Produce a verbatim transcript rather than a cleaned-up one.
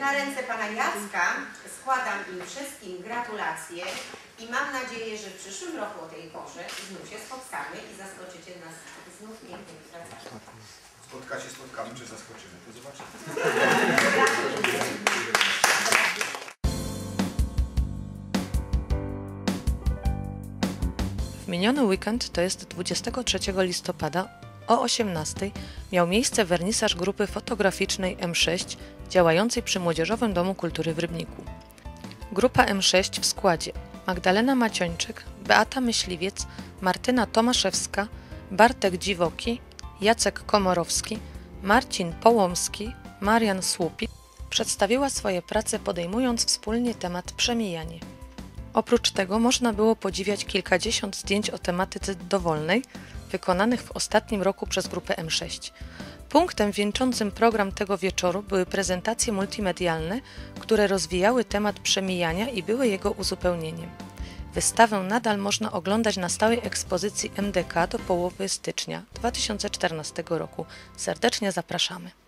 na ręce pana Jacka składam im wszystkim gratulacje i mam nadzieję, że w przyszłym roku o tej porze znów się spotkamy i zaskoczycie nas znów pięknymi pracami. Spotka się, spotkamy, czy zaskoczymy, to zobaczymy. W miniony weekend, to jest dwudziestego trzeciego listopada o osiemnastej miał miejsce wernisaż grupy fotograficznej M sześć działającej przy Młodzieżowym Domu Kultury w Rybniku. Grupa M sześć w składzie Magdalena Macionczyk, Beata Myśliwiec, Martyna Tomaszewska, Bartek Dziwoki, Jacek Komorowski, Marcin Połomski, Marian Słupik przedstawiła swoje prace, podejmując wspólnie temat przemijanie. Oprócz tego można było podziwiać kilkadziesiąt zdjęć o tematyce dowolnej, wykonanych w ostatnim roku przez grupę M sześć. Punktem wieńczącym program tego wieczoru były prezentacje multimedialne, które rozwijały temat przemijania i były jego uzupełnieniem. Wystawę nadal można oglądać na stałej ekspozycji M D K do połowy stycznia dwa tysiące czternastego roku. Serdecznie zapraszamy.